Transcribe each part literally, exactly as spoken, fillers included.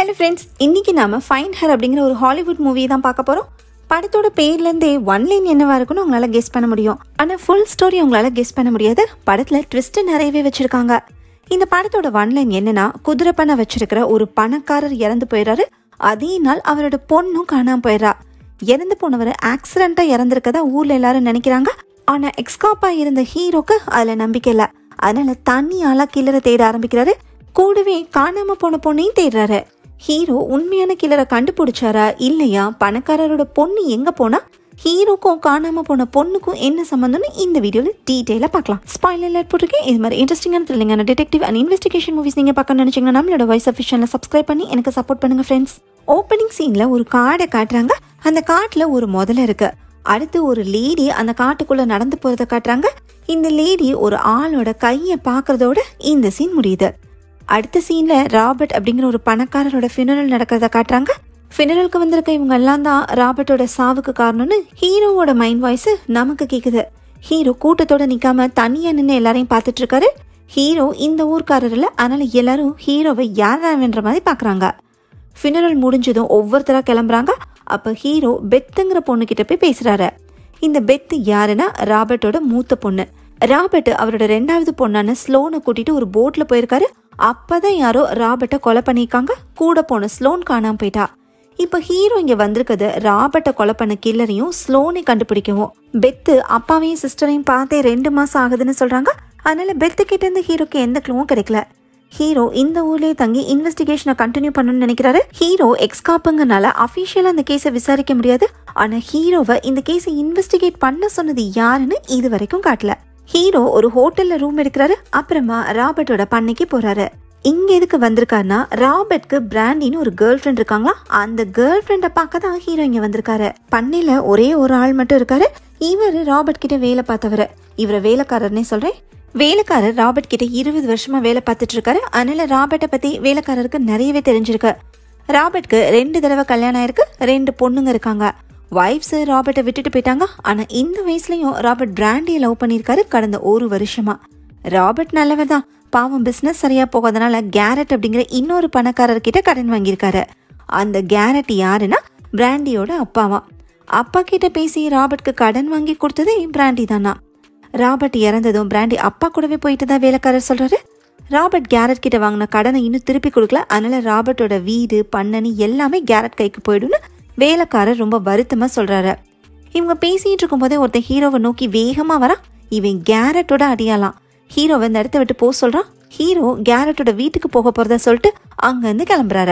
Hello friends, இன்னைக்கு நாம Find Her அப்படிங்கிற ஒரு ஹாலிவுட் மூவி தான் பார்க்க போறோம். படத்தோட பேர்ல இருந்தே ஒன் லைன் என்னவா இருக்குன்னு உங்களால கெஸ் பண்ண முடியும். ஆனா ஃபுல் ஸ்டோரி உங்களால கெஸ் பண்ண முடியாது. படத்துல ட்விஸ்ட் நிறையவே வச்சிருக்காங்க. இந்த படத்தோட ஒன் லைன் என்னன்னா, குதிரை பண்ண வச்சிருக்கிற ஒரு பணக்காரர் இறந்து போயிடுறாரு. அதே நாள் அவரோட பொண்ணும் காணாம போயிடுறா. இறந்து போனவர் ஆக்சிடென்ட்டா இறந்திருக்கதா ஊர்ல எல்லாரும் நினைக்கிறாங்க. ஆனா எக்ஸ்காப்பா இருந்த ஹீரோக்கு அதுல நம்பிக்கை இல்ல. அதனால தனியால கில்லரை தேட ஆரம்பிக்கிறாரு. கூடவே காணாம போன பொண்ணையும் தேடுறாரு. ஹீரோ உண்மையான கில்லரை கண்டுபிடிச்சாரா இல்லையா, பணக்காரரோட பொண்ணு எங்க போனா, ஹீரோக்கும் காணாம போன பொண்ணுக்கும் என்ன சம்பந்தம்னு இந்த வீடியோல டீடைலா பார்க்கலாம். ஸ்பாயிலர் அலர்ட் போட்டுருக்கேன். இது மாதிரி இன்ட்ரெஸ்டிங்கான த்ரில்லிங்கான டிடெக்டிவ் அண்ட் இன்வெஸ்டிகேஷன் மூவிஸ் நீங்க பார்க்க நினைச்சீங்கன்னா நம்மளோட வாய்ஸ் ஆஃப் விஷன்ல சப்ஸ்கிரைப் பண்ணி எனக்கு சப்போர்ட் பண்ணுங்க ஃப்ரெண்ட்ஸ். ஓப்பனிங் சீன்ல ஒரு காடை காட்டுறாங்க. அந்த காட்டுல ஒரு முதலை இருக்கு. அடுத்து ஒரு லேடி அந்த காட்டுக்குள்ள நடந்து போறத காட்டுறாங்க. இந்த லேடி ஒரு ஆளோட கைய பாக்குறதோட இந்த சீன் முடியுது. அடுத்த சீன்ல ராபர்ட் அப்படிங்கிற ஒரு பணக்காரரோட ஃபினரல் நடக்கிறத காட்டுறாங்க. ஃபினரலுக்கு வந்திருக்க இவங்க எல்லாம் தான் ராபர்ட்டோட சாவுக்கு காரணம்னு ஹீரோவோட மைண்ட் வாய்ஸ் நமக்கு கேக்குது. ஹீரோ கூட்டத்தோட நிக்காம தனியா நின்று எல்லாரையும் பார்த்துட்டு இருக்காரு. ஹீரோ இந்த ஊர்க்காரர்ல, அதனால எல்லாரும் ஹீரோவை யாராவன்ற மாதிரி பாக்குறாங்க. ஃபினரல் முடிஞ்சதும் ஒவ்வொருத்தரா கிளம்புறாங்க. அப்ப ஹீரோ பெத்துங்கிற பொண்ணு கிட்ட போய் பேசுறாரு. இந்த பெத்து யாருன்னா ராபர்ட்டோட மூத்த பொண்ணு. ராபர்ட் அவரோட ரெண்டாவது பொண்ணான ஸ்லோனை கூட்டிட்டு ஒரு போட்ல போயிருக்காரு. அப்பதான் யாரோ ராபர்ட்டை கொலை பண்ணிருக்காங்க. கூட போன ஸ்லோன் காணாம போயிட்டா. இப்ப ஹீரோ இங்க வந்திருக்கிறது ராபர்ட்டை கொலை பண்ண கில்லரையும் ஸ்லோனை கண்டுபிடிக்கவும். பெத்து அப்பாவையும் சிஸ்டரையும் பார்த்தே ரெண்டு மாசம் ஆகுதுன்னு சொல்றாங்க. அதனால பெத்து கிட்ட இருந்து ஹீரோக்கு எந்த க்ளூவும் கிடைக்கல. ஹீரோ இந்த ஊர்லயே தங்கி இன்வெஸ்டிகேஷனை கண்டினியூ பண்ணணும்னு நினைக்கிறாரு. ஹீரோ எக்ஸ்காப்புங்கனால அபிஷியலா அந்த கேஸை விசாரிக்க முடியாது. ஆனா ஹீரோவை இந்த கேஸை இன்வெஸ்டிகேட் பண்ண சொன்னது யாருன்னு இது வரைக்கும் காட்டல. ஹீரோ ஒரு ஹோட்டல்ல ரூம் எடுக்கிறாரு. அப்புறமா ராபர்ட்டோட பண்ணைக்கு போறாரு. இங்க எதுக்கு வந்திருக்காருன்னா, ராபர்ட்க்கு பிராண்டின்னு ஒரு கேர்ள் ஃப்ரெண்ட் இருக்காங்களா, அந்த கேர்ள் ஃப்ரெண்டை பார்க்க தான் ஹீரோ இங்க வந்திருக்காரு. பண்ணையில ஒரே ஒரு ஆள் மட்டும் இருக்காரு. இவரு ராபர்ட் கிட்ட வேலை பார்த்தவரு. இவரை வேலைக்காரர்னே சொல்றேன். வேலைக்காரர் ராபர்ட் கிட்ட இருபது வருஷமா வேலை பார்த்துட்டு இருக்காரு. அதனால ராபர்ட்டை பத்தி வேலைக்காரருக்கு நிறையவே தெரிஞ்சிருக்கு. ராபர்ட்க்கு ரெண்டு தடவை கல்யாணம் ஆயிருக்கு. ரெண்டு பொண்ணுங்க இருக்காங்க. வைஃப்ஸ் ராபர்ட்டை விட்டுட்டு போயிட்டாங்க. ஆனா இந்த வயசுலயும் ராபர்ட் பிராண்டியை லவ் பண்ணிருக்காரு கடந்த ஒரு வருஷமா. ராபர்ட் நல்லவர் தான். பாவம் பிசினஸ் சரியா போகாதனால கேரட் அப்படிங்கிற இன்னொரு பணக்காரர்கிட்ட கடன் வாங்கியிருக்காரு. அந்த கேரட் யாருன்னா பிராண்டியோட அப்பாவா. அப்பா கிட்ட பேசி ராபர்ட்க்கு கடன் வாங்கி கொடுத்ததே பிராண்டி தானா. ராபர்ட் இறந்ததும் பிராண்டி அப்பா கூடவே போயிட்டு தான் வேலைக்காரர் சொல்றாரு. ராபர்ட் கேரட் கிட்ட வாங்கின கடனை இன்னும் திருப்பி கொடுக்கல. அதனால ராபர்ட்டோட வீடு பண்ணனி எல்லாமே கேரட் கைக்கு போயிடும்னு வேலைக்காரர் ரொம்ப வருத்தமா சொல்றாரு. இவங்க பேசிட்டு இருக்கும் போதே ஒருத்தன் ஹீரோவை நோக்கி வேகமா வரான். இவன் கேரட்டோட அடியாலாம். ஹீரோவை இந்த இடத்த விட்டு போக சொல்றான். ஹீரோ கேரட்டோட வீட்டுக்கு போக போறதா சொல்லிட்டு அங்க இருந்து கிளம்புறாரு.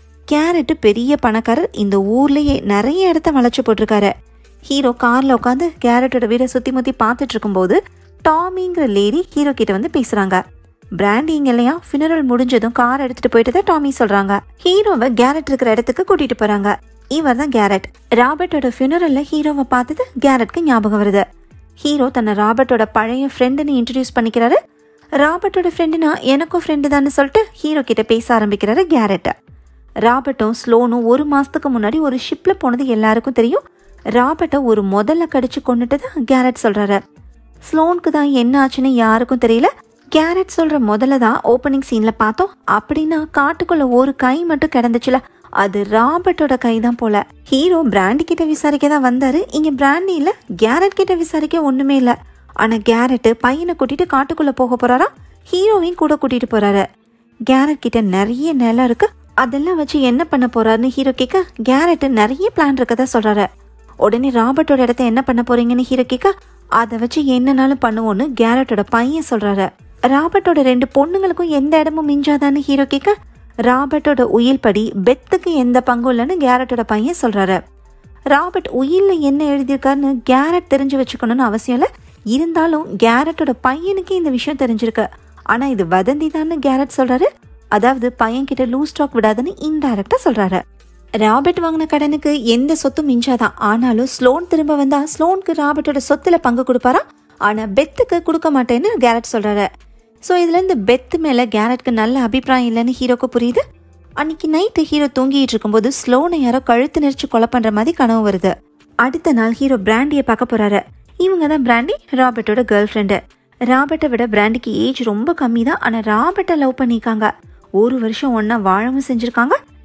கேரட் பெரிய பணக்காரர். இந்த ஊர்லயே நிறைய இடத்த வளைச்சு போட்டிருக்காரு. ஹீரோ கார்ல உட்காந்து கேரட்டோட வீடை சுத்தி முத்தி பார்த்துட்டு இருக்கும் போது டாமிங்கிற லேடி ஹீரோ கிட்ட வந்து பேசுறாங்க. பிராண்டி இங்க இல்லையா, ஃபினரல் முடிஞ்சதும் கார் எடுத்துட்டு போயிட்டு டாமி சொல்றாங்க. ஹீரோவை கேரட் இருக்கிற இடத்துக்கு கூட்டிட்டு போறாங்க. இவர் தான் கேரட். ராபர்ட்டோட ஃபினரல்ல ஹீரோவை பார்த்தது கேரட்க்கு ஞாபகம் வருது. ஹீரோ தன்னை ராபர்ட்டோட பழைய ஃப்ரெண்டுன்னு இன்ட்ரடியூஸ் பண்ணிக்கிறாரு. ராபர்ட்டோட ஃப்ரெண்டுனா எனக்கும் ஃப்ரெண்டு தான் சொல்லிட்டு ஹீரோ கிட்ட பேச ஆரம்பிக்கிறாரு கேரட். ராபர்ட்டும் ஸ்லோனும் ஒரு மாசத்துக்கு முன்னாடி ஒரு ஷிப்ல போனது எல்லாருக்கும் தெரியும். ராபர்ட்டை ஒரு முதல்ல கடிச்சு கொண்டுட்டு கேரட் சொல்றாரு. ஸ்லோனுக்கு தான் என்ன ஆச்சுன்னு யாருக்கும் தெரியல. கேரட் சொல்ற முதல்ல தான் ஓப்பனிங் சீன்ல பார்த்தோம். அப்படின்னா காட்டுக்குள்ள ஒரு கை மட்டும் கிடந்துச்சுல, அது ராபர்ட்டோட கை தான் போல. ஹீரோ பிராண்டி கிட்ட விசாரிக்க தான் வந்தாரு. இங்க பிராண்டி இல்ல, கேரட் கிட்ட விசாரிக்க ஒண்ணுமே இல்ல. ஆனா கேரட் பையனை கூட்டிட்டு காட்டுக்குள்ள போக போறாரா. ஹீரோவையும் கூட கூட்டிட்டு போறாரு. கேரட் கிட்ட நிறைய நிலம் இருக்கு. அதெல்லாம் வச்சு என்ன பண்ண போறாருன்னு ஹீரோ கேட்க, கேரட் நிறைய பிளான் இருக்கதா சொல்றாரு. உடனே ராபர்ட்டோட இடத்த என்ன பண்ண போறீங்கன்னு ஹீரோ கேட்க, அதை வச்சு என்னன்னாலும் பண்ணுவோன்னு கேரட்டோட பையன் சொல்றாரு. ராபர்ட்டோட ரெண்டு பொண்ணுங்களுக்கும் எந்த இடமும் மிஞ்சாதான்னு ஹீரோ கேட்க, ராபர்ட்டோட உயில் படி பெத்துக்கு எந்த பங்கும் இல்லைன்னு கேரட்டோட பையன் சொல்றாரு. ராபர்ட் உயில்ல என்ன எழுதியிருக்காருன்னு கேரட் தெரிஞ்சு வச்சுக்கணும்னு அவசியம் இல்லை. இருந்தாலும் கேரட்டோட பையனுக்கு இந்த விஷயம் தெரிஞ்சிருக்கு. ஆனா இது வதந்தி தான்னு கேரட் சொல்றாரு. அதாவது பையன் கிட்ட லூஸ் ஸ்டாக் விடாதுன்னு இன்டைரக்டா சொல்றாரு. ராபர்ட் வாங்கின கடனுக்கு எந்த சொத்தும் மிஞ்சாதான். ஆனாலும் ஸ்லோன் திரும்ப வந்தா ஸ்லோனுக்கு ராபர்ட்டோட சொத்துல பங்கு கொடுப்பாரா. ஆனா பெத்துக்கு கொடுக்க மாட்டேன்னு கேரட் சொல்றாரு. ஸோ இதுல இருந்து பெத்து மேல கேரட்க்கு நல்ல அபிப்பிராயம் இல்லைன்னு ஹீரோக்கு புரியுது. அன்னைக்கு நைட்டு ஹீரோ தூங்கிட்டு இருக்கும்போது ஸ்லோனை யாரோ கழுத்து நெரிச்சு கொலை பண்ற மாதிரி கனவு வருது. அடுத்த நாள் ஹீரோ பிராண்டியை பார்க்க போறாரு. இவங்க தான் பிராண்டி, ராபர்ட்டோட கேர்ள் ஃப்ரெண்டு. ராபர்ட்டை விட பிராண்டிக்கு ஏஜ் ரொம்ப கம்மி தான். ஆனா ராபர்ட்டை லவ் பண்ணிருக்காங்க. ஒரு வருஷம் ஒன்னா வாழவும் செஞ்சிருக்காங்க.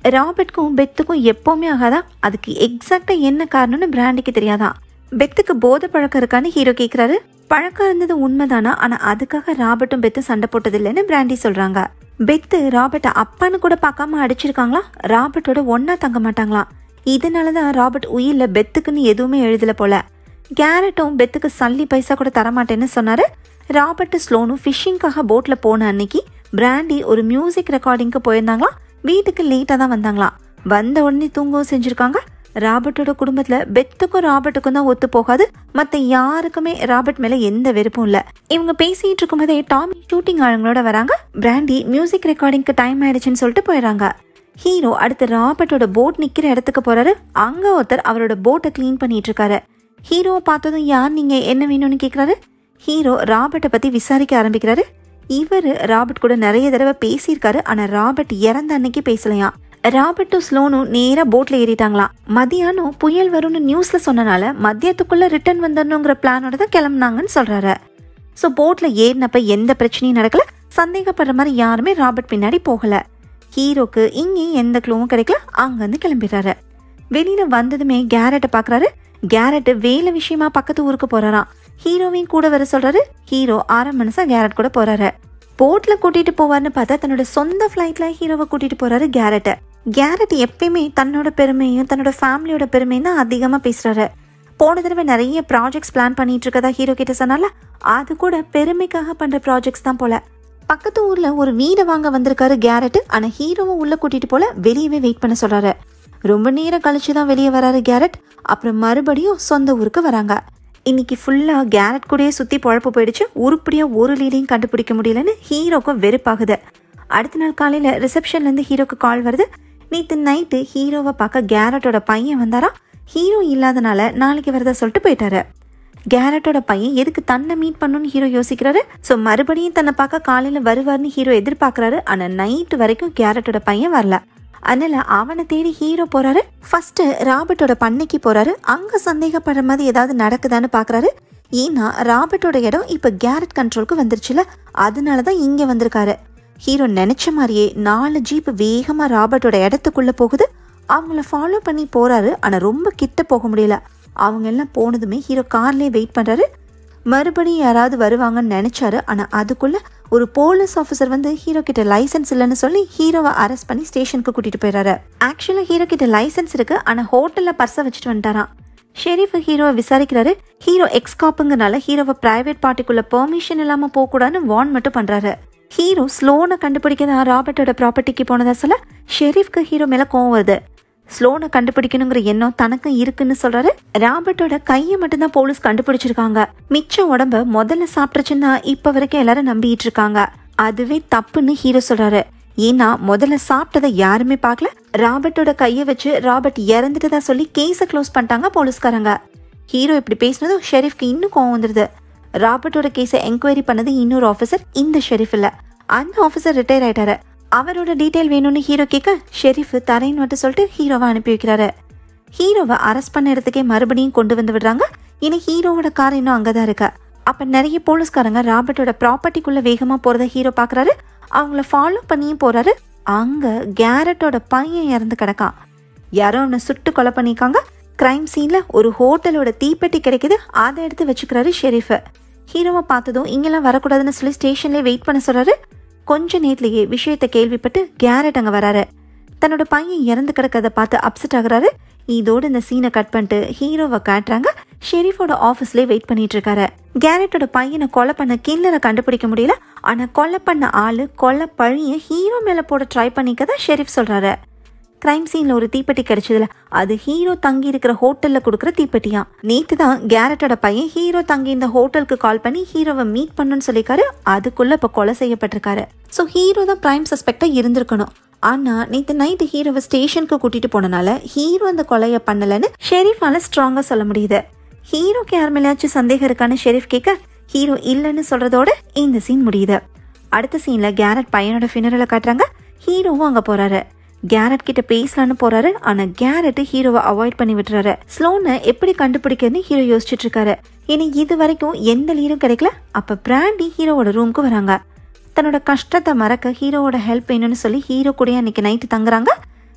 ராபர்ட்க்கும் பெத்துக்கும் எப்பவுமே ஆகாதா? அதுக்கு எக்ஸாக்டா என்ன காரணம்னு பிராண்டிக்கு தெரியாதான். பெத்துக்கு போதை பழக்கம் இருக்கான்னு ஹீரோ கேட்கிறாரு. பழக்கம் இருந்தது உண்மைதானா, ஆனா அதுக்காக ராபர்ட்டும் பெத்தும் சண்டை போட்டது இல்லைன்னு பிராண்டி சொல்றாங்க. பெத்து ராபர்ட்டை அப்பான்னு கூட பார்க்காம அடிச்சிருக்காங்களா, ராபர்ட்டோட ஒன்னா தங்க மாட்டாங்களாம். இதனாலதான் ராபர்ட் உயிரில பெத்துக்குன்னு எதுவுமே எழுதல போல. கேரட்டும் பெத்துக்கு சல்லி பைசா கூட தரமாட்டேன்னு சொன்னாரு. ராபர்ட் ஸ்லோனும் ஃபிஷிங்காக போட்ல போன அன்னைக்கு பிராண்டி ஒரு மியூசிக் ரெக்கார்டிங்க்கு போயிருந்தாங்களாம். வீட்டுக்கு லேட்டா தான் வந்தாங்களாம். வந்த உடனே தூங்கவும் செஞ்சிருக்காங்க. ராபர்ட்டோட குடும்பத்துல பெத்துக்கும் ராபர்ட்டுக்கும் தான் ஒத்து போகாது. மத்த யாருக்குமே ராபர்ட் மேல எந்த வெறுப்பும் இல்ல. இவங்க பேசிட்டு இருக்கும் போதே டாமி ஷூட்டிங் ஆளுங்களோட வராங்க. பிராண்டி மியூசிக் ரெக்கார்டிங்க்கு டைம் ஆயிடுச்சுன்னு சொல்லிட்டு போயிடறாங்க. ஹீரோ அடுத்து ராபர்ட்டோட போட் நிக்கிற இடத்துக்கு போறாரு. அங்க ஒருத்தர் அவரோட போட்டை கிளீன் பண்ணிட்டு இருக்காரு. ஹீரோவை பார்த்ததும் யார் நீங்க, என்ன வேணும்னு கேக்குறாரு. ஹீரோ ராபர்ட்டை பத்தி விசாரிக்க ஆரம்பிக்கிறாரு. இவரு ராபர்ட் கூட நிறைய தடவை பேசியிருக்காரு. ஆனா ராபர்ட் இறந்த அன்னைக்கு பேசலையாம். ராபர்ட்டும் ஸ்லோனும் நேரா போட்ல ஏறிட்டாங்களாம். மதியானம் புயல் வரும்னு நியூஸ்ல சொன்னனால மதியத்துக்குள்ள ரிட்டர்ன் வந்துடணுங்கிற பிளானோட தான் கிளம்புனாங்கன்னு சொல்றாரு. சோ போட்ல ஏறினப்ப எந்த பிரச்சனையும் நடக்கல. சந்தேகப்படுற மாதிரி யாருமே ராபர்ட் பின்னாடி போகல. ஹீரோக்கு இங்கேயும் எந்த க்ளூவும் கிடைக்கல. அங்கிருந்து கிளம்பிடுறாரு. வெளியில வந்ததுமே கேரட்டை பாக்குறாரு. கேரட் வேலை விஷயமா பக்கத்து ஊருக்கு போறாராம். ஹீரோவையும் கூட வர சொல்றாரு. ஹீரோ ஆறாம் மனசா கேரட் கூட போறாரு. போட்ல கூட்டிட்டு போவார்னு பார்த்தா தன்னோட சொந்த பிளைட்ல ஹீரோவை கூட்டிட்டு போறாரு கேரட். கேரட் எப்பயுமே தன்னோட பெருமையும் தன்னோட ஃபேமிலியோட பெருமையும் தான் அதிகமா பேசுறாரு. போன தடவை நிறைய ப்ராஜெக்ட்ஸ் பிளான் பண்ணிட்டு இருக்கதா ஹீரோ கிட்ட சொன்னால, அது கூட பெருமைக்காக பண்ற ப்ராஜெக்ட்ஸ் தான் போல. பக்கத்து ஊர்ல ஒரு வீடு வாங்க வந்திருக்காரு கேரட். ஆனா ஹீரோவை உள்ள கூட்டிட்டு போல, வெளியவே வெயிட் பண்ண சொல்றாரு. ரொம்ப நேரம் கழிச்சுதான் வெளியே வராரு கேரட். அப்புறம் மறுபடியும் சொந்த ஊருக்கு வராங்க. இன்னைக்கு ஃபுல்லா கேரட் கூடயே சுத்தி பொழப்பு போயிடுச்சு. உருப்படியா ஒரு லீடையும் கண்டுபிடிக்க முடியலன்னு ஹீரோக்கும் வெறுப்பாகுது. அடுத்த நாள் காலையில ரிசப்ஷன்ல இருந்து ஹீரோக்கு கால் வருது. நேத்து நைட்டு ஹீரோவை பார்க்க கேரட்டோட பையன் வந்தாரா. ஹீரோ இல்லாதனால நாளைக்கு வரதா சொல்லிட்டு போயிட்டாரு. கேரட்டோட பையன் எதுக்கு தன்னை மீட் பண்ணணும்னு ஹீரோ யோசிக்கிறாரு. ஸோ மறுபடியும் தன்னை பார்க்க காலையில வருவார்னு ஹீரோ எதிர்பார்க்கறாரு. ஆனா நைட்டு வரைக்கும் கேரட்டோட பையன் வரல. அதனால அவனை தேடி ஹீரோ போறாரு. ஃபர்ஸ்ட் ராபர்ட்டோட பண்ணைக்கு போறாரு. அங்க சந்தேகப்படுற மாதிரி ஏதாவது நடக்குதான்னு பாக்குறாரு. ஏன்னா ராபர்ட்டோட இடம் இப்ப கேரட் கண்ட்ரோலுக்கு வந்துருச்சுல, அதனாலதான் இங்க வந்திருக்காரு. ஹீரோ நினைச்ச மாதிரியே நாலு ஜீப் வேகமா ராபர்ட்டோட இடத்துக்குள்ள போகுது. அவங்கள ஃபாலோ பண்ணி போறாரு. ஆனா ரொம்ப கிட்ட போக முடியல. அவங்க எல்லாம் போனதுமே ஹீரோ கார்லயே வெயிட் பண்றாரு. மறுபடியும் யாராவது வருவாங்கன்னு நினைச்சாரு. ஆனா அதுக்குள்ள ஒரு போலீஸ் ஆஃபீஸர் வந்து ஹீரோ கிட்ட லைசன்ஸ் இல்லைன்னு சொல்லி ஹீரோவை அரெஸ்ட் பண்ணி ஸ்டேஷனுக்கு கூட்டிட்டு போயிடாரு. ஆக்சுவலா ஹீரோ கிட்ட லைசன்ஸ் இருக்கு. ஆனா ஹோட்டல்ல பர்ஸை வச்சுட்டு வந்துட்டாராம். ஷெரீஃப் ஹீரோவை விசாரிக்கிறாரு. ஹீரோ எக்ஸ்காப்புங்கனால ஹீரோவை பிரைவேட் பார்ட்டிக்குள்ள பெர்மிஷன் இல்லாம போக கூடாதுன்னு வார்ன் மட்டும் பண்றாரு. ஹீரோ ஸ்லோனை கண்டுபிடிக்கதான் ராபர்ட்டோட ப்ராப்பர்ட்டிக்கு போனதா சொல்ல ஷெரீஃப்க்கு ஹீரோ மேல கோவம் வருது. ஸ்லோனை கண்டுபிடிக்கணுங்கிற எண்ணம் தனக்கும் இருக்குன்னு சொல்றாரு. ராபர்ட்டோட கையை மட்டும்தான் போலீஸ் கண்டுபிடிச்சிருக்காங்க. மிச்ச உடம்ப முதல்ல சாப்பிட்டுச்சுன்னா இப்ப வரைக்கும் எல்லாரும் நம்பிட்டு இருக்காங்க. அதுவே தப்புன்னு ஹீரோ சொல்றாரு. ஏன்னா முதல்ல சாப்பிட்டதை யாருமே பார்க்கல. ராபர்ட்டோட கையை வச்சு ராபர்ட் இறந்துட்டதா சொல்லி கேஸை க்ளோஸ் பண்ணிட்டாங்க போலீஸ்காரங்க. ஹீரோ இப்படி பேசினதும் ஷெரீஃப்க்கு இன்னும் கோவம் வந்துருது. ராபர்ட்டோட கேஸை என்கொயரி பண்ணது இன்னொரு ஆஃபீஸர், இந்த ஷெரீஃப் இல்ல. அந்த ஆஃபீஸர் ரிட்டையர் ஆயிட்டாரு. அவரோட டீட்டெயில் வேணும்னு ஹீரோ கேட்க ஷெரீஃப் தரேன்னு மட்டும் சொல்லிட்டு ஹீரோவை அனுப்பி வைக்கிறாரு. ஹீரோவை அரெஸ்ட் பண்ண இடத்துக்கே மறுபடியும் கொண்டு வந்து விடுறாங்க. ஏன்னா ஹீரோவோட கார் இன்னும் அங்கதான் இருக்கு. அப்ப நிறைய போலீஸ்காரங்க ராபர்ட்டோட ப்ராப்பர்ட்டிக்குள்ள வேகமா போறத ஹீரோ பாக்குறாரு. அவங்கள ஃபாலோ பண்ணியும் போறாரு. அங்க கேரட்டோட பையன் இறந்து கிடக்கான். யாரோ அவனை சுட்டு கொலை பண்ணிருக்காங்க. கிரைம் சீன்ல ஒரு ஹோட்டலோட தீப்பெட்டி கிடைக்குது. அதை எடுத்து வச்சுக்கிறாரு ஷெரீஃப். ஹீரோவை பார்த்ததும் இங்கெல்லாம் வரக்கூடாதுன்னு சொல்லி ஸ்டேஷன்லேயே வெயிட் பண்ண சொல்றாரு. கொஞ்ச நேரத்திலேயே விஷயத்தை கேள்விப்பட்டு கேரட் அங்க வராரு. தன்னோட பையன் இறந்து கிடக்கிறத பார்த்து அப்செட் ஆகுறாரு. இதோட இந்த சீனை கட் பண்ணிட்டு ஹீரோவை காட்டுறாங்க. ஷெரீஃபோட ஆஃபீஸ்லேயே வெயிட் பண்ணிட்டு இருக்காரு. கேரட்டோட பையனை கொலை பண்ண கில்லரை கண்டுபிடிக்க முடியல. ஆனா கொலை பண்ண ஆளு கொலை பழிய ஹீரோ மேல போட ட்ரை பண்ணிக்கதான் ஷெரீஃப் சொல்றாரு. கிரைம் சீன்ல ஒரு தீப்பெட்டி கிடைச்சதுல அது ஹீரோ தங்கி இருக்கிற ஹோட்டல்ல கொடுக்குற தீப்பெட்டியா. நேத்து தான் கேரட்டோட பையன் ஹீரோ தங்கி இந்த ஹோட்டலுக்கு கால் பண்ணி ஹீரோவை மீட் பண்ணுன்னு சொல்லிருக்காரு. அதுக்குள்ள இப்ப கொலை செய்யப்பட்டிருக்காரு. சோ ஹீரோ தான் பிரைம் சஸ்பெக்டா இருந்திருக்கணும். ஆனா நேத்து நைட்டு ஹீரோவை ஸ்டேஷனுக்கு கூட்டிட்டு போனனால ஹீரோ அந்த கொலைய பண்ணலன்னு ஷெரீஃபால ஸ்ட்ராங்கா சொல்ல முடியுது. ஹீரோக்கு யார் மேலேயாச்சும் சந்தேகம் இருக்கான்னு ஷெரீஃப் கேட்க ஹீரோ இல்லன்னு சொல்றதோட இந்த சீன் முடியுது. அடுத்த சீன்ல கேரட் பையனோட ஃபினரலை காட்டுறாங்க. ஹீரோவும் அங்க போறாரு. கேரட் கிட்ட பேசலான்னு போறாரு. ஆனா கேரட் ஹீரோவை அவாய்ட் பண்ணி விட்டுறாரு. ஸ்லோனை எப்படி கண்டுபிடிக்கிறதுன்னு ஹீரோ யோசிச்சுட்டு இருக்காரு. ஏன்னா இது வரைக்கும் எந்த லீடும் கிடைக்கல. அப்ப பிராண்டி ஹீரோவோட ரூமுக்கு வராங்க. தன்னோட கஷ்டத்தை மறக்க ஹீரோவோட ஹெல்ப் வேணும்னு சொல்லி ஹீரோ கூட அன்னைக்கு நைட்டு தங்குறாங்க.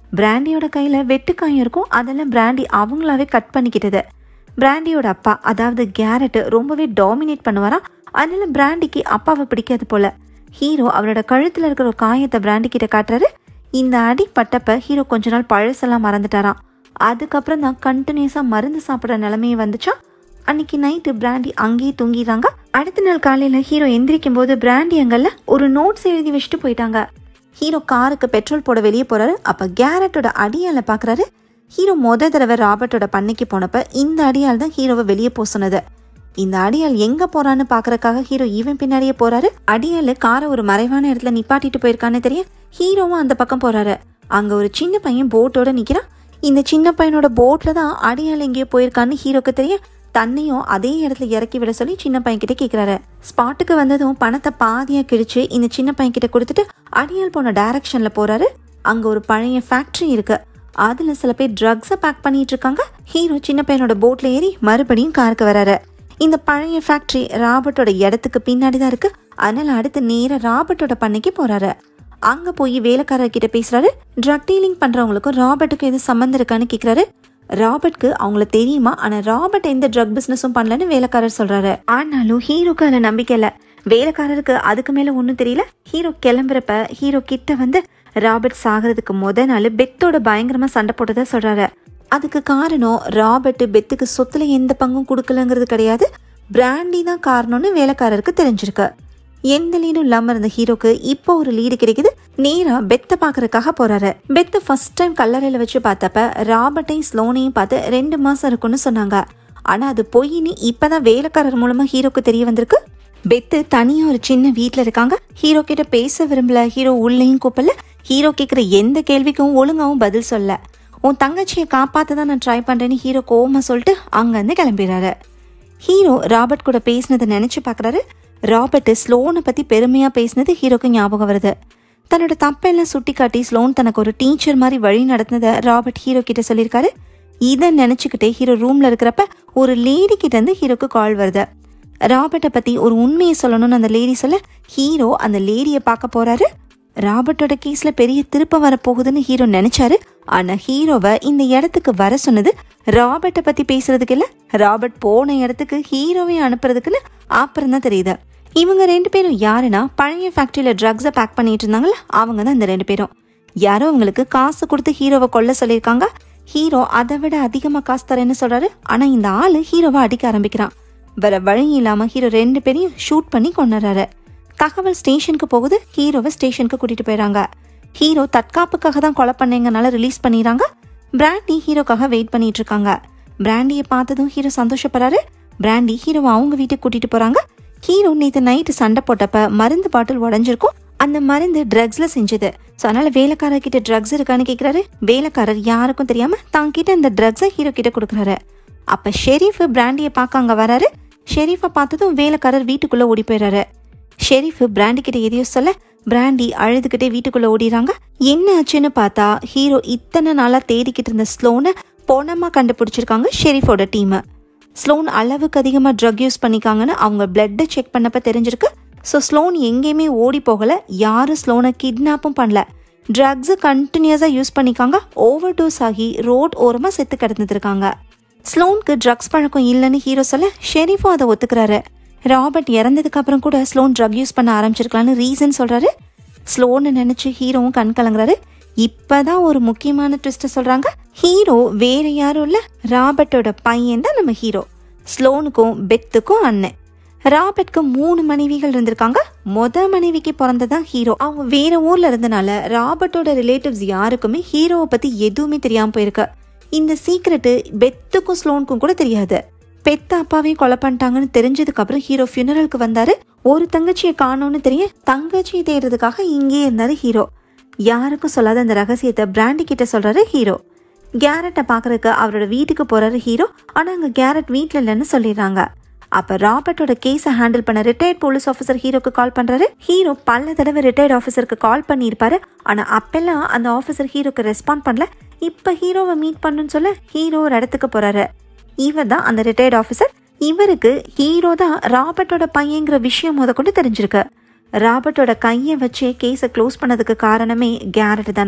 பிராண்டியோட கையில வெட்டுக்காயம் இருக்கும், அதெல்லாம் பிராண்டி அவங்களாவே கட் பண்ணிக்கிட்டது. பிராண்டியோட அப்பா அதாவது கேரட் ரொம்பவே டாமினேட் பண்ணுவாராம். அதனால பிராண்டிக்கு அப்பாவை பிடிக்காது போல. ஹீரோ அவரோட கழுத்துல இருக்கிற ஒரு காயத்தை பிராண்டி கிட்ட காட்டுறாரு. இந்த அடி பட்டப்ப ஹீரோ கொஞ்ச நாள் பழசெல்லாம் மறந்துட்டாராம். அதுக்கப்புறம் தான் கண்டினியூஸா மருந்து சாப்பிட்ற நிலைமையே வந்துச்சா. அன்னைக்கு நைட்டு பிராண்டி அங்கேயே தூங்கிடுறாங்க. அடுத்த நாள் காலையில ஹீரோ எந்திரிக்கும் போது பிராண்டி அங்கல்ல ஒரு நோட்ஸ் எழுதி வச்சுட்டு போயிட்டாங்க. ஹீரோ காருக்கு பெட்ரோல் போட வெளியே போறாரு. அப்ப கேரட்டோட அடியால பாக்குறாரு. ஹீரோ மொத தடவை ராபர்ட்டோட பண்ணைக்கு போனப்ப இந்த அடியால் தான் ஹீரோவை வெளியே போக சொன்னது. இந்த அடியால் எங்க போறான்னு பாக்குறதுக்காக ஹீரோ இவன் பின்னாடியே போறாரு. அடியால காரை ஒரு மறைவான இடத்துல நிப்பாட்டிட்டு போயிருக்கான்னு தெரியும். ஹீரோவும் அந்த பக்கம் போறாரு. அங்க ஒரு சின்ன பையன் போட்டோட நிக்கிறான். இந்த சின்ன பையனோட போட்ல தான் அடியால் எங்கேயோ போயிருக்கான்னு ஹீரோக்கு தெரியும். தன்னையும் அதே இடத்துல இறக்கி விட சொல்லி சின்ன பையன் கிட்ட கேட்கிறாரு. ஸ்பாட்டுக்கு வந்ததும் பணத்தை பாதியா கிழிச்சு இந்த சின்ன பையன் கிட்ட கொடுத்துட்டு அடியால் போன டைரக்ஷன்ல போறாரு. அங்க ஒரு பழைய ஃபேக்டரி இருக்கு. அதுல சில பேர் ட்ரக்ஸை பேக் பண்ணிட்டு இருக்காங்க. ஹீரோ சின்ன பையனோட போட்ல ஏறி மறுபடியும் காருக்கு வராரு. இந்த பழைய ஃபேக்டரி ராபர்ட்டோட இடத்துக்கு பின்னாடி தான் இருக்கு. அதனால அடுத்து நேர ராபர்ட்டோட பண்ணைக்கு போறாரு. அங்க போய் வேலைக்காரர்கிட்ட பேசுறாரு. ட்ரக் டீலிங் பண்றவங்களுக்கும் ராபர்ட்டுக்கும் எது சம்பந்தம் இருக்கான்னு கேக்குறாரு. ராபர்ட்க்கு அவங்கள தெரியுமா, ஆனா ராபர்ட் எந்த ட்ரக் பிசினஸும் பண்ணலன்னு வேலைக்காரர் சொல்றாரு. ஆனாலும் ஹீரோக்கு அதுல நம்பிக்கை இல்ல. வேலைக்காரருக்கு அதுக்கு மேல ஒன்னும் தெரியல. ஹீரோ கிளம்புறப்ப ஹீரோ கிட்ட வந்து ராபர்ட் சாகிறதுக்கு முத நாள் பெத்தோட பயங்கரமா சண்டை போட்டதா சொல்றாரு. அதுக்கு காரணம் ராபர்ட் பெத்துக்கு சொத்துல எந்த பங்கும் கொடுக்கலங்கிறது கிடையாது, பிராண்டி தான் காரணம்னு வேலைக்காரருக்கு தெரிஞ்சிருக்கு. எந்த லீடும் இல்லாம இருந்த ஹீரோக்கு இப்போ ஒரு லீடு கிடைக்குது. நேரா பெத்த பாக்குறதுக்காக போறாரு. பெத்த ஃபர்ஸ்ட் டைம் கல்லறையில வச்சு பார்த்தப்ப ராபர்ட்டையும் ஸ்லோனையும் பார்த்து ரெண்டு மாசம் இருக்குன்னு சொன்னாங்க. ஆனா அது பொய்னு இப்பதான் வேலைக்காரர் மூலமா ஹீரோக்கு தெரிய வந்திருக்கு. பெத்து தனியா ஒரு சின்ன வீட்டுல இருக்காங்க. ஹீரோ கிட்ட பேச விரும்பல. ஹீரோ உள்ளேயும் கூப்பிடல. ஹீரோ கேக்குற எந்த கேள்விக்கும் ஒழுங்காவும் பதில் சொல்ல. உன் தங்கச்சியை காப்பாத்ததான் நான் ட்ரை பண்றேன்னு ஹீரோ கோவமா சொல்லிட்டு அங்க இருந்து கிளம்பிடுறாரு. ஹீரோ ராபர்ட் கூட பேசினதை நினைச்சு பாக்குறாரு. ராபர்ட் ஸ்லோனை பத்தி பெருமையா பேசினது ஹீரோக்கு ஞாபகம் வருது. தன்னோட தப்பெல்லாம் சுட்டி காட்டி ஸ்லோன் தனக்கு ஒரு டீச்சர் மாதிரி வழி நடத்தினதை ராபர்ட் ஹீரோ கிட்ட சொல்லியிருக்காரு. இதை நினைச்சுக்கிட்டே ஹீரோ ரூம்ல இருக்கிறப்ப ஒரு லேடி கிட்ட இருந்து ஹீரோக்கு கால் வருது. ராபர்ட்டை பத்தி ஒரு உண்மையை சொல்லணும்னு அந்த லேடி சொல்ல ஹீரோ அந்த லேடியை பார்க்க போறாரு. ராபர்ட்டோட கேஸ்ல பெரிய திருப்பம் வரப்போகுதுன்னு ஹீரோ நினைச்சாரு. ஆனா ஹீரோவை இந்த இடத்துக்கு வர சொன்னது ராபர்ட்டை பத்தி பேசுறதுக்கு இல்ல, ராபர்ட் போன இடத்துக்கு ஹீரோவை அனுப்புறதுக்குன்னு அப்புறம் தான் தெரியுது. இவங்க ரெண்டு பேரும் யாருன்னா பழைய ஃபேக்டரியில ட்ரக்ஸை பேக் பண்ணிட்டு இருந்தாங்கல்ல, அவங்க தான் இந்த ரெண்டு பேரும். யாரோ அவங்களுக்கு காசு கொடுத்து ஹீரோவை கொல்ல சொல்லியிருக்காங்க. ஹீரோ அதை விட அதிகமா காசு தரேன்னு சொல்றாரு. ஆனா இந்த ஆளு ஹீரோவை அடிக்க ஆரம்பிக்கிறான். வேற வழி இல்லாம ஹீரோ ரெண்டு பேரையும் ஷூட் பண்ணி கொண்டுறாரு. தகவல் ஸ்டேஷனுக்கு போகுது. ஹீரோவை ஸ்டேஷனுக்கு கூட்டிட்டு போயிறாங்க. ஹீரோ தற்காப்புக்காக தான் கொலை பண்ணீங்கனால ரிலீஸ் பண்ணிடுறாங்க. பிராண்டி ஹீரோக்காக வெயிட் பண்ணிட்டு இருக்காங்க. பிராண்டியை பார்த்ததும் ஹீரோ சந்தோஷப்படுறாரு. பிராண்டி ஹீரோவை அவங்க வீட்டுக்கு கூட்டிட்டு போறாங்க. ஹீரோ நேற்று நைட்டு சண்டை போட்டப்ப மருந்து பாட்டில் உடஞ்சிருக்கும். அந்த மருந்து ட்ரக்ஸ்ல செஞ்சது. ஸோ அதனால வேலைக்காரர் கிட்ட ட்ரக்ஸ் இருக்கான்னு கேட்கிறாரு. வேலைக்காரர் யாருக்கும் தெரியாம தான் கிட்ட இந்த ட்ரக்ஸை ஹீரோ கிட்ட கொடுக்குறாரு. அப்ப ஷெரீஃப் பிராண்டியை பார்க்க அங்க வராரு. ஷெரீஃபை பார்த்ததும் வேலைக்காரர் வீட்டுக்குள்ள ஓடி போயிடுறாரு. ஷெரீஃப் பிராண்டி கிட்ட எதையோ சொல்ல பிராண்டி அழுதுகிட்டே வீட்டுக்குள்ள ஓடிறாங்க. என்ன ஆச்சுன்னு பார்த்தா ஹீரோ இத்தனை நாளா தேடிக்கிட்டு இருந்த ஸ்லோனை போனமா கண்டுபிடிச்சிருக்காங்க ஷெரீஃபோட டீம். ஸ்லோன் அளவுக்கு அதிகமா ட்ரக் யூஸ் பண்ணிக்காங்கன்னு அவங்க பிளட்டை செக் பண்ணப்ப தெரிஞ்சிருக்கு. ஸோ ஸ்லோன் எங்கேயுமே ஓடி போகல, யாரும் ஸ்லோனை கிட்னாப்பும் பண்ணல. ட்ரக்ஸை கண்டினியூஸா யூஸ் பண்ணிக்காங்க. ஓவர் டோஸ் ஆகி ரோட் ஓரமா செத்து கிடந்துருக்காங்க. ஸ்லோனுக்கு ட்ரக்ஸ் பழக்கம் இல்லைன்னு ஹீரோ சொல்ல ஷெரீஃபும் அதை ஒத்துக்கிறாரு. ராபர்ட் இறந்ததுக்கு அப்புறம் கூட ஸ்லோன் ட்ரக் யூஸ் பண்ண ஆரம்பிச்சிருக்கலான்னு ரீசன் சொல்றாரு. ஸ்லோன்னு நினைச்சு ஹீரோவும் கண் கலங்குறாரு. இப்பதான் ஒரு முக்கியமான ட்விஸ்ட் சொல்றாங்க. ஹீரோ வேற யாரும் இல்ல, ராபர்ட்டோட பையன் தான் நம்ம ஹீரோ. ஸ்லோனுக்கும் பெத்துக்கும் அண்ணன். ராபர்ட்க்கு மூணு மனைவிகள் இருந்திருக்காங்க. மொத மனைவிக்கு பிறந்ததான் ஹீரோ. அவங்க வேற ஊர்ல இருந்தனால ராபர்ட்டோட ரிலேட்டிவ்ஸ் யாருக்குமே ஹீரோவை பத்தி எதுவுமே தெரியாம போயிருக்கு. இந்த சீக்ரெட்டு பெத்துக்கும் ஸ்லோனுக்கும் கூட தெரியாது. பெத்த அப்பாவே கொலை பண்ணிட்டாங்கன்னு தெரிஞ்சதுக்கு அப்புறம் ஹீரோ ஃபியூனரலுக்கு வந்தாரு. ஒரு தங்கச்சியை காணோம்னு தெரிய தங்கச்சியை தேடுறதுக்காக இங்கே இருந்தாரு ஹீரோ. யாருக்கும் சொல்லாத அந்த ரகசியத்தை பிராண்டி கிட்ட சொல்றாரு ஹீரோ. கேரட்டை பாக்குறதுக்கு அவரோட வீட்டுக்கு போறாரு ஹீரோ. ஆனா அங்க கேரட் வீட்டுல இல்லைன்னு சொல்லிடுறாங்க. அப்ப ராபர்ட்டோட கேஸை ஹேண்டில் பண்ண ரிட்டையர்ட் போலீஸ் ஆஃபீஸர் ஹீரோக்கு கால் பண்றாரு. ஹீரோ பல தடவை ரிட்டையர்ட் ஆஃபீஸருக்கு கால் பண்ணியிருப்பாரு. ஆனா அப்பெல்லாம் அந்த ஆஃபீஸர் ஹீரோக்கு ரெஸ்பாண்ட் பண்ணல. இப்ப ஹீரோவை மீட் பண்ணுன்னு சொல்ல ஹீரோ ஒரு இடத்துக்கு போறாரு. இவர் தான் அந்த ரிட்டையர்ட் ஆஃபீஸர். இவருக்கு ஹீரோ தான் ராபர்ட்டோட பையங்கிற விஷயம் முத கொண்டு தெரிஞ்சிருக்கு. ராபர்ட்டோட கையை வச்சு கேஸை க்ளோஸ் பண்ணதுக்கு காரணமே கேரட் தானா.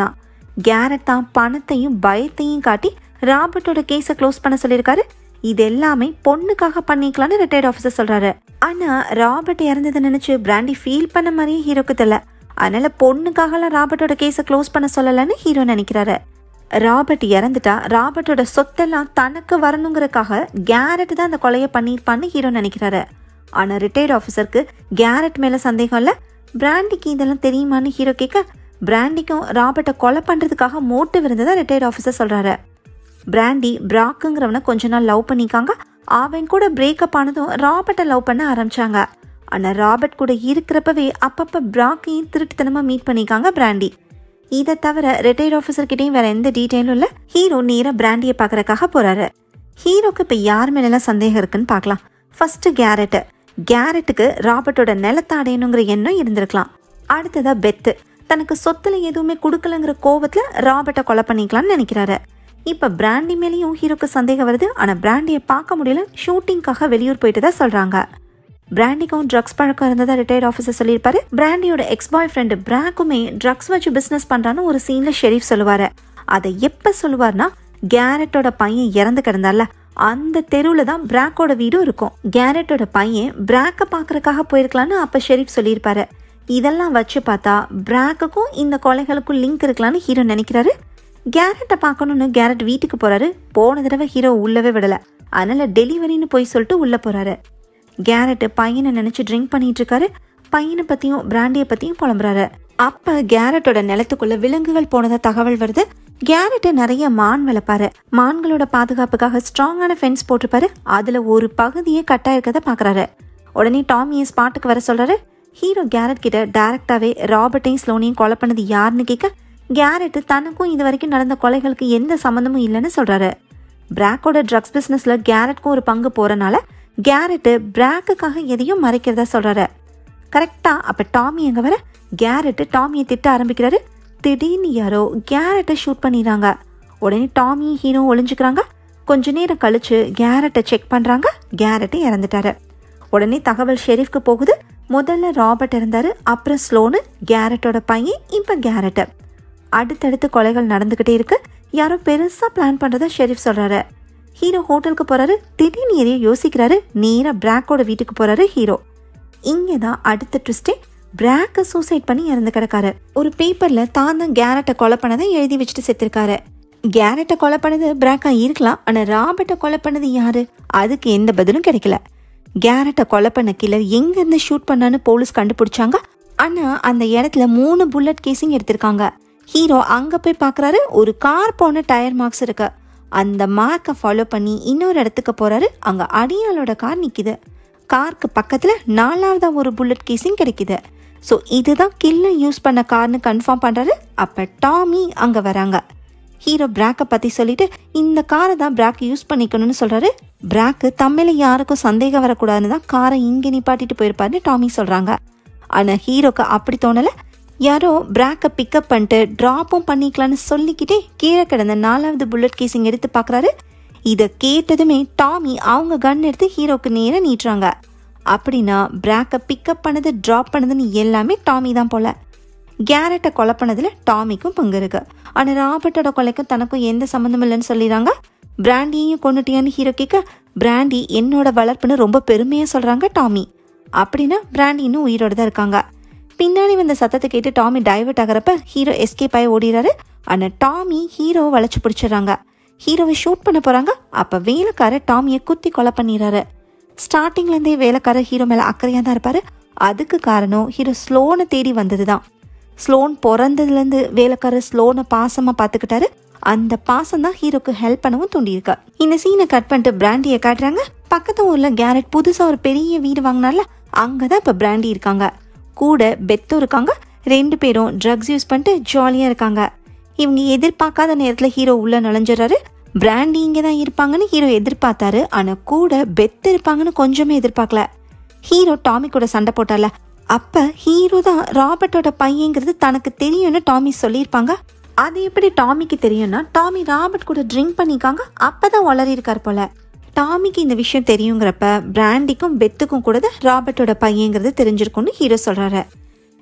கேரட் தான் பணத்தையும் பயத்தையும் காட்டி ராபர்ட்டோட கேஸை க்ளோஸ் பண்ண சொல்லியிருக்காரு. இது எல்லாமே பொண்ணுக்காக பண்ணிக்கலாம்னு ரிட்டையர்ட் ஆஃபீஸர் சொல்றாரு. ஆனா ராபர்ட் இறந்ததை நினைச்சு பிராண்டி ஃபீல் பண்ண மாதிரியே ஹீரோக்கு தெரியல. அதனால பொண்ணுக்காகலாம் ராபர்ட்டோட கேஸை க்ளோஸ் பண்ண சொல்லலன்னு ஹீரோ நினைக்கிறாரு. ராபர்ட் இறந்துட்டா ராபர்ட்டோட சொத்தெல்லாம் தனக்கு வரணுங்கிறதுக்காக கேரட் தான் அந்த கொலையை பண்ணியிருப்பான்னு ஹீரோ நினைக்கிறாரு. ஆனா ரிட்டையர்ட் ஆஃபீஸருக்கு கேரட் மேல சந்தேகம் இல்ல. பிராண்டிக்கு இதெல்லாம் தெரியுமான்னு ஹீரோ கேட்க, பிராண்டிக்கும் ராபர்ட்டை கொலை பண்றதுக்காக மோட்டிவ் இருந்ததா ரிட்டையர்ட் ஆஃபீஸர் சொல்றாரு. பிராண்டி பிராக்குங்கிறவனை கொஞ்ச நாள் லவ் பண்ணிக்காங்க. அவன் கூட பிரேக்கப் ஆனதும் ராபர்ட்டை லவ் பண்ண ஆரம்பிச்சாங்க. ஆனா ராபர்ட் கூட இருக்கிறப்பவே அப்பப்ப பிராக்கையும் திருட்டுத்தனமா மீட் பண்ணிக்காங்க பிராண்டி. இதை தவிர ரிட்டையர்ட் ஆஃபீஸர் கிட்டையும் வேற எந்த டீட்டெயிலும் இல்ல. ஹீரோ நேரா பிராண்டியை பாக்குறதுக்காக போறாரு. ஹீரோக்கு இப்ப யார் மேலாம் சந்தேகம் இருக்குன்னு பாக்கலாம். First carrot. கேரட்டுக்கு ராபர்ட்டோட நிலத்தை அடையணுங்கிற எண்ணம் இருந்திருக்கலாம். அடுத்ததா பெத்து, தனக்கு சொத்துல எதுவுமே கொடுக்கலங்கிற கோபத்துல ராபர்ட்டை கொலை பண்ணிக்கலாம்னு நினைக்கிறாரு. இப்ப பிராண்டி மேலேயும் ஹீரோக்கு சந்தேகம் வருது. ஆனா பிராண்டியை பார்க்க முடியல, ஷூட்டிங்காக வெளியூர் போயிட்டு தான் சொல்றாங்க. பிராண்டிக்கும் ட்ரக்ஸ் பழக்கம் இருந்ததா ரிட்டையர்ட் ஆஃபீஸர் சொல்லியிருப்பாரு. பிராண்டியோட எக்ஸ் பாய் ஃப்ரெண்டு பிராக்குமே ட்ரக்ஸ் வச்சு பிசினஸ் பண்றான்னு ஒரு சீன்ல ஷெரீஃப் சொல்லுவாரு. அதை எப்ப சொல்லுவார்னா, கேரட்டோட பையன் இறந்து கிடந்தால அந்த தெருவுல தான் பிராக்கோட வீடும் இருக்கும். கேரட்டோட பையன் பிராக்க பாக்குறதுக்காக போயிருக்கலான்னு அப்ப ஷெரீஃப் சொல்லியிருப்பாரு. இதெல்லாம் வச்சு பார்த்தா பிராக்குக்கும் இந்த கொலைகளுக்கும் லிங்க் இருக்கலான்னு ஹீரோ நினைக்கிறாரு. கேரட்டை பார்க்கணும்னு கேரட் வீட்டுக்கு போறாரு. போன தடவை ஹீரோ உள்ளவே விடல, அதனால டெலிவரின்னு போய் சொல்லிட்டு உள்ள போறாரு. கேரட் பையனை நினைச்சு ட்ரிங்க் பண்ணிட்டு இருக்காரு. பையனை பத்தியும் பிராண்டியை பத்தியும் புலம்புறாரு. அப்ப கேரட்டோட நிலத்துக்குள்ள விலங்குகள் போனதா தகவல் வருது. கேரட் நிறைய மான் வளர்ப்பாரு. மான்களோட பாதுகாப்புக்காக ஸ்ட்ராங்கான ஃபென்ஸ் போட்டிருப்பாரு. அதுல ஒரு பகுதியே கட்டா இருக்கத பாக்குறாரு. உடனே டாமியை ஸ்பாட்டுக்கு வர சொல்றாரு. ஹீரோ கேரட் கிட்ட டைரக்டாவே ராபர்ட்டையும் ஸ்லோனையும் கொலை பண்ணது யாருன்னு கேட்க, கேரட் தனக்கும் இது வரைக்கும் நடந்த கொலைகளுக்கு எந்த சம்மந்தமும் இல்லைன்னு சொல்றாரு. பிராக்கோட ட்ரக்ஸ் பிசினஸ்ல கேரட்க்கும் ஒரு பங்கு போறனால கேரட் பிராக்குக்காக எதையும் மறைக்கிறதா சொல்றாரு. கரெக்டா அப்ப டாமி எங்க வர, கேரட் டாமியை திட்ட ஆரம்பிக்கிறாரு. திடீர்னு யாரோ கேரட்டை ஷூட் பண்ணிடுறாங்க. உடனே டாமியும் ஹீரோ ஒளிஞ்சுக்கிறாங்க. கொஞ்ச நேரம் கழிச்சு கேரட்டை செக் பண்றாங்க. கேரட் இறந்துட்டாரு. உடனே தகவல் ஷெரீஃப்க்கு போகுது. முதல்ல ராபர்ட் இருந்தாரு, அப்புறம் ஸ்லோனு, கேரட்டோட பையன், இப்ப கேரட். அடுத்தடுத்து கொலைகள் நடந்துகிட்டே இருக்கு. யாரோ பெருசா பிளான் பண்றதா ஷெரீஃப் சொல்றாரு. ஹீரோ ஹோட்டலுக்கு போறாரு. திடீர்னு எதையோ யோசிக்கிறாரு. நேரா பிராக்கோட வீட்டுக்கு போறாரு ஹீரோ. இங்கதான் அடுத்த ட்விஸ்டே. பிராக்க சூசைட் பண்ணி இறந்து கிடக்காரு. ஒரு பேப்பர்ல தான் தான் கேரட்டை கொலை பண்ணதை எழுதி வச்சுட்டு செத்துருக்காரு. கேரட்டை கொலை பண்ணது பிராக்கா இருக்கலாம். ஆனா ராபர்ட்டை கொலை பண்ணது யாரு, அதுக்கு எந்த பதிலும் கிடைக்கல. கேரட்டை கொலை பண்ண கில்லர் எங்க இருந்து ஷூட் பண்ணான்னு போலீஸ் கண்டுபிடிச்சாங்க. ஆனா அந்த இடத்துல மூணு புல்லட் கேசிங் எடுத்திருக்காங்க. ஹீரோ அங்க போய் பாக்குறாரு. ஒரு கார் போன டயர் மார்க்ஸ் இருக்கு. அந்த மார்க்கை ஃபாலோ பண்ணி இன்னொரு இடத்துக்கு போறாரு. அங்க அடியாளோட கார் நிக்குது. காருக்கு பக்கத்துல நாலாவதா ஒரு புல்லட் கேசிங் கிடைக்குது. ஸோ இதுதான் கில்லர் யூஸ் பண்ண கார்னு கன்ஃபார்ம் பண்றாரு. அப்ப டாமி அங்க வராங்க. ஹீரோ பிராக்கை பத்தி சொல்லிட்டு இந்த காரை தான் பிராக் யூஸ் பண்ணிக்கணும்னு சொல்றாரு. பிராக்கு தம்மையில யாருக்கும் சந்தேகம் வரக்கூடாதுன்னு தான் காரை இங்க நிப்பாட்டிட்டு போயிருப்பாருன்னு டாமி சொல்றாங்க. ஆனா ஹீரோக்கு அப்படி தோணல. யாரோ பிராக்கை பிக்கப் பண்ணிட்டு டிராப்பும் பண்ணிக்கலான்னு சொல்லிக்கிட்டே கீழே கிடந்த நாலாவது புல்லட் கேசிங் எடுத்து பாக்குறாரு. இதை கேட்டதுமே டாமி அவங்க கன் எடுத்து ஹீரோக்கு நேரம் நீட்டுறாங்க. அப்படின்னா பிராக்கை பிக்கப் பண்ணது டிராப் பண்ணதுன்னு எல்லாமே டாமி தான் போல. கேரட்டை கொலை பண்ணதுல டாமிக்கும் பங்கு இருக்கு. ஆனா ராபர்ட்டோட கொலைக்கும் தனக்கும் எந்த சம்மந்தம் இல்லைன்னு சொல்லிடுறாங்க. பிராண்டியையும் கொண்டுட்டியான்னு ஹீரோ கேட்க, பிராண்டி என்னோட வளர்ப்புன்னு ரொம்ப பெருமையா சொல்றாங்க டாமி. அப்படின்னா பிராண்டி இன்னும் உயிரோட தான் இருக்காங்க. பின்னாடி வந்த சத்தத்தை கேட்டு டாமி டைவர்ட் ஆகிறப்ப ஹீரோ எஸ்கேப் ஆகி ஓடிறாரு. ஆனா டாமி ஹீரோவை வளைச்சு பிடிச்சிடறாங்க. ஹீரோவை ஷூட் பண்ண போறாங்க. அப்ப வேலைக்காரர் டாமியை குத்தி கொலை பண்ணிடுறாரு. ஸ்டார்டிங்ல இருந்தே வேலைக்காரர் ஹீரோ மேல அக்கறையா தான் இருப்பாரு. அதுக்கு காரணம் ஹீரோ ஸ்லோனை தேடி வந்ததுதான். ஸ்லோன் பிறந்ததுல இருந்து வேலைக்காரர் ஸ்லோனை பாசமா பாத்துக்கிட்டாரு. அந்த பாசம் தான் ஹீரோக்கு ஹெல்ப் பண்ணவும் தூண்டியிருக்கா. இந்த சீனை கட் பண்ணிட்டு பிராண்டியை காட்டுறாங்க. பக்கத்து ஊர்ல கேரட் புதுசா ஒரு பெரிய வீடு வாங்கினால அங்கதான் இப்ப பிராண்டி இருக்காங்க. கூட பெத்தும் இருக்காங்க. ரெண்டு பேரும் ட்ரக்ஸ் யூஸ் பண்ணிட்டு ஜாலியா இருக்காங்க. இவங்க எதிர்பார்க்காத நேரத்துல ஹீரோ உள்ள நுழைஞ்சிடறாரு. பிராண்டி இங்கே தான் இருப்பாங்கன்னு ஹீரோ எதிர்பார்த்தாரு. ஆனா கூட பெத் இருப்பாங்கன்னு கொஞ்சமே எதிர்பார்க்கல. ஹீரோ டாமி கூட சண்டை போட்டால, அப்ப ஹீரோ தான் ராபர்ட்டோட பையங்கிறது தனக்கு தெரியும்னு டாமி சொல்லியிருப்பாங்க. அது எப்படி டாமிக்கு தெரியும்னா, டாமி ராபர்ட் கூட ட்ரிங்க் பண்ணிக்காங்க. அப்பதான் வளரி இருக்கார் போல. டாமிக்கு இந்த விஷயம் தெரியுங்கிறப்ப பிராண்டிக்கும் பெத்துக்கும் கூட ராபர்ட்டோட பையங்கிறது தெரிஞ்சிருக்கும்னு ஹீரோ சொல்றாரு.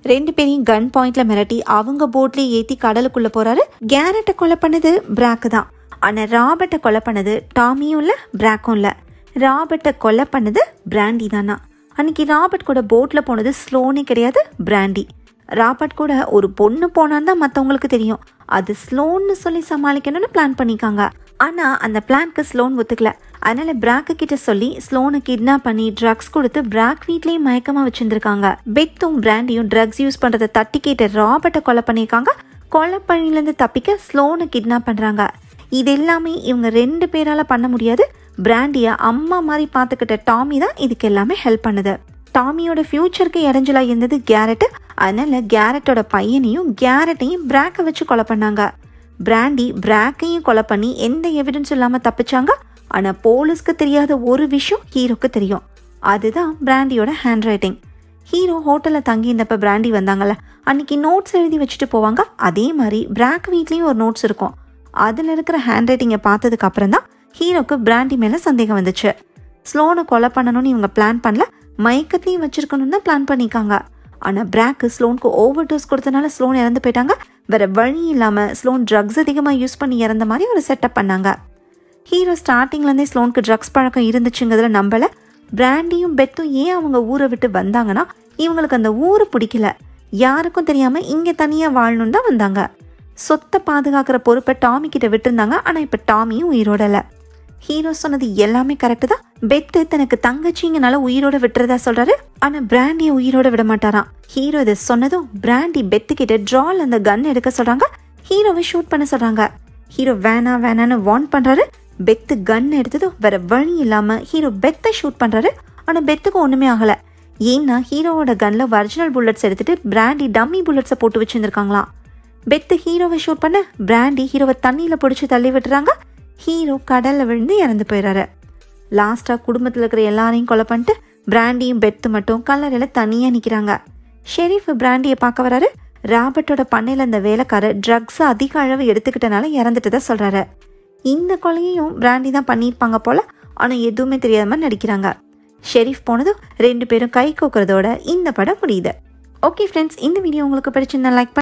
ரெண்டு பேரையும் கன் பாயிண்ட்ல மிரட்டி அவங்க போட்லயே ஏத்தி கடலுக்குள்ள போறாரு. கேரட்டை கொலை பண்ணது பிராக் தான். ஆனா ராபர்ட்டை கொலை பண்ணது டாமியும் இல்ல பிராக்கும் இல்ல. ராபர்ட்டை கொலை பண்ணது பிராண்டி தானா. அன்னைக்கு ராபர்ட் கூட போட்ல போனது ஸ்லோனே கிடையாது, பிராண்டி. ராபர்ட் கூட ஒரு பொண்ணு போனான்னு தான் மற்றவங்களுக்கு தெரியும். அது ஸ்லோன்னு சொல்லி சமாளிக்கணும்னு பிளான் பண்ணிக்காங்க. ஆனா அந்த பிளான்க்கு ஸ்லோன் ஒத்துக்கல. அதனால பிராக்கு கிட்ட சொல்லி ஸ்லோனை கிட்னாப் பண்ணி ட்ரக்ஸ் கொடுத்து பிராக் வீட்லயே மயக்கமா வச்சிருந்திருக்காங்க. பெத்தும் பிராண்டியும் ட்ரக்ஸ் யூஸ் பண்றதை தட்டி கேட்ட ராபர்ட்டை கொலை பண்ணியிருக்காங்க. கொலை பணியில இருந்து தப்பிக்க ஸ்லோனை கிட்னாப் பண்றாங்க. இது எல்லாமே இவங்க ரெண்டு பேரால பண்ண முடியாது. பிராண்டிய அம்மா மாதிரி பாத்துக்கிட்ட டாமி தான் இதுக்கு எல்லாமே ஹெல்ப் பண்ணுது. டாமியோட ஃபியூச்சருக்கு இடைஞ்சலா இருந்தது கேரட். அதனால கேரட்டோட பையனையும் கேரட்டையும் பிராக்கை வச்சு கொலை பண்ணாங்க. பிராண்டி பிராக்கையும் கொலை பண்ணி எந்த எவிடன்ஸ் இல்லாம தப்பிச்சாங்க. ஆனா போலீஸ்க்கு தெரியாத ஒரு விஷயம் ஹீரோக்கு தெரியும். அதுதான் பிராண்டியோட ஹேண்ட் ரைட்டிங். ஹீரோ ஹோட்டல்ல தங்கி இருந்தப்ப பிராண்டி வந்தாங்கல்ல, அன்னைக்கு நோட்ஸ் எழுதி வச்சுட்டு போவாங்க. அதே மாதிரி பிராக் வீட்லயும் ஒரு நோட்ஸ் இருக்கும். அதுல இருக்கிற ஹேண்ட் ரைட்டிங்கை பார்த்ததுக்கு அப்புறம் தான் ஹீரோக்கு பிராண்டி மேல சந்தேகம் வந்துச்சு. ஸ்லோனை கொலை பண்ணணும்னு இவங்க பிளான் பண்ணல, மயக்கத்தையும் வச்சிருக்கணும்னு தான் பிளான் பண்ணிக்காங்க. ஆனா பிராக்கு ஸ்லோனுக்கு ஓவர் டோஸ் கொடுத்தனால ஸ்லோன் இறந்து போயிட்டாங்க. வேற வழி இல்லாம ஸ்லோன் ட்ரக்ஸ் அதிகமா யூஸ் பண்ணி இறந்த மாதிரி ஒரு செட்டப் பண்ணாங்க. ஹீரோ ஸ்டார்டிங்ல இருந்தே ஸ்லோனுக்கு ட்ரக்ஸ் பழக்கம் இருந்துச்சுங்கிறதுல நம்பல. பிராண்டியும் பெத்தும் ஏன் அவங்க ஊரை விட்டு வந்தாங்கன்னா இவங்களுக்கு அந்த ஊரு பிடிக்கல. யாருக்கும் தெரியாம இங்க தனியா வாழணும்னு தான் வந்தாங்க. சொத்தை பாதுகாக்கிற பொறுப்பை டாமி கிட்ட விட்டுருந்தாங்க. ஆனா இப்ப டாமியும் உயிரோட இல்ல. ஹீரோ சொன்னது எல்லாமே கரெக்ட் தான். பெத்து தனக்கு தங்கச்சிங்கனால உயிரோட விட்டுறதா சொல்றாரு. ஆனா பிராண்டிய உயிரோட விட மாட்டாராம். ஹீரோ இதை சொன்னதும் பிராண்டி பெத்து கிட்ட ட்ரால் அந்த கன் எடுக்க சொல்றாங்க. ஹீரோவை ஷூட் பண்ண சொல்றாங்க. ஹீரோ வேணா வேணான்னு வார்ன் பண்றாரு. பெத்து கன் எடுத்ததும் வேற வழி இல்லாம ஹீரோ பெத்தை ஷூட் பண்றாரு. ஆனா பெத்துக்கு ஒண்ணுமே ஆகல. ஏன்னா ஹீரோவோட கன்ல ஒரிஜினல் புல்லட்ஸ் எடுத்துட்டு பிராண்டி டம்மி புல்லட்ஸை போட்டு வச்சிருந்திருக்காங்களாம். பெத்து ஹீரோவை ஷூட் பண்ண பிராண்டி ஹீரோவை தண்ணியில பிடிச்சி தள்ளி விட்டுறாங்க. ஹீரோ கடல்ல விழுந்து இறந்து போயிடுறாரு. லாஸ்டா குடும்பத்துல இருக்கிற எல்லாரையும் கொலை பண்ணிட்டு பிராண்டியும் பெத்து மட்டும் கல்லறையில தனியா நிக்கிறாங்க. ஷெரீஃப் பிராண்டியை பார்க்க வராரு. ராபர்ட்டோட பண்ணையில அந்த வேலைக்காரர் ட்ரக்ஸ் அதிக அளவு எடுத்துக்கிட்டனால இறந்துட்டதா சொல்றாரு. இந்த கொலையையும் பிராண்டி தான் பண்ணியிருப்பாங்க போல. ஆனா எதுவுமே தெரியாத மாதிரி நடிக்கிறாங்க. ஷெரீஃப் போனதும் ரெண்டு பேரும் கை கோக்குறதோட இந்த படம் முடியுது. ஓகே ஃப்ரெண்ட்ஸ், இந்த வீடியோ உங்களுக்கு பிடிச்சிருந்தா லைக்